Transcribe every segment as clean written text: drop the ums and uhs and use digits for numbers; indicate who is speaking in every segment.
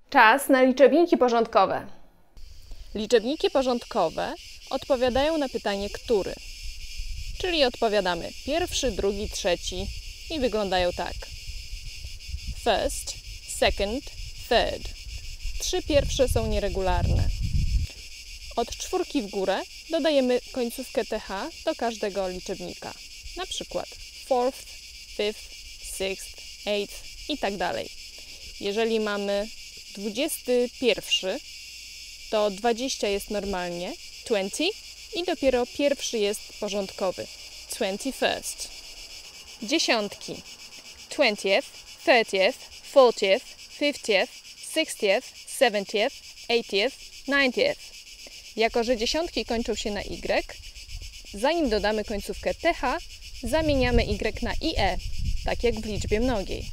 Speaker 1: Czas na liczebniki porządkowe.
Speaker 2: Liczebniki porządkowe odpowiadają na pytanie który. Czyli odpowiadamy pierwszy, drugi, trzeci i wyglądają tak. First, second, third. 3 pierwsze są nieregularne. Od 4 w górę dodajemy końcówkę th do każdego liczebnika. Na przykład fourth, fifth, sixth, eighth i tak dalej. Jeżeli mamy 21, to 20 jest normalnie, 20 i dopiero pierwszy jest porządkowy, 21st. Dziesiątki, 20th, 30th, 40th, 50th, 60th, 70th, 80th, 90th. Jako że dziesiątki kończą się na y, zanim dodamy końcówkę th, zamieniamy y na ie, tak jak w liczbie mnogiej.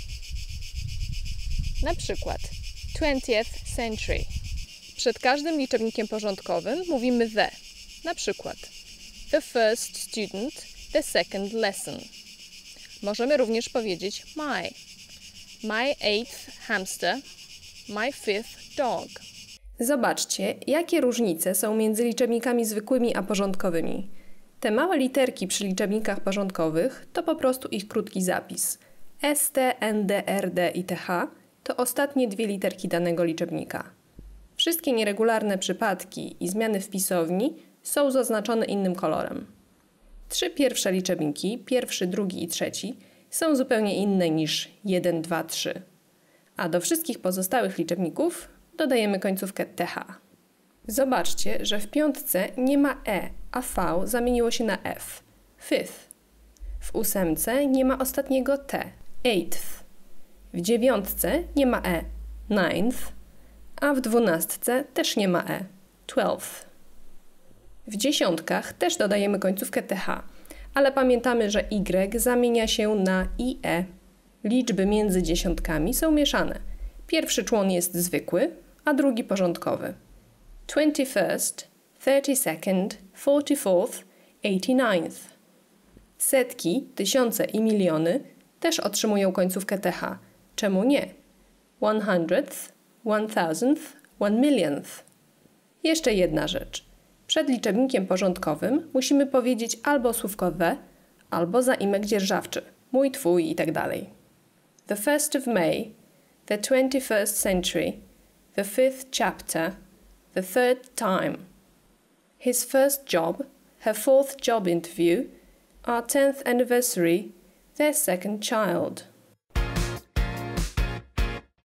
Speaker 2: Na przykład 20th century. Przed każdym liczebnikiem porządkowym mówimy the. Na przykład the first student, the second lesson. Możemy również powiedzieć my 8th hamster, my 5th dog.
Speaker 1: Zobaczcie, jakie różnice są między liczebnikami zwykłymi a porządkowymi. Te małe literki przy liczebnikach porządkowych to po prostu ich krótki zapis. ST, ND, RD i TH to ostatnie 2 literki danego liczebnika. Wszystkie nieregularne przypadki i zmiany w pisowni są zaznaczone innym kolorem. 3 pierwsze liczebniki, pierwszy, drugi i trzeci, są zupełnie inne niż 1, 2, 3. A do wszystkich pozostałych liczebników dodajemy końcówkę th. Zobaczcie, że w piątce nie ma e, a v zamieniło się na f. Fifth. W 8 nie ma ostatniego t. Eighth. W 9 nie ma e. Ninth. A w 12 też nie ma e. Twelfth. W dziesiątkach też dodajemy końcówkę th, ale pamiętamy, że y zamienia się na ie. Liczby między dziesiątkami są mieszane. Pierwszy człon jest zwykły, a drugi porządkowy. 21st, 32nd, 44th, 89th. Setki, tysiące i miliony też otrzymują końcówkę th. Czemu nie? 100th, 1000th, 1 millionth. Jeszcze jedna rzecz. Przed liczebnikiem porządkowym musimy powiedzieć albo słówko the, albo zaimek dzierżawczy. Mój, twój i tak dalej. The 1st of May, the 21st century, the 5th chapter, the 3rd time. His first job, her 4th job interview, our 10th anniversary, their second child.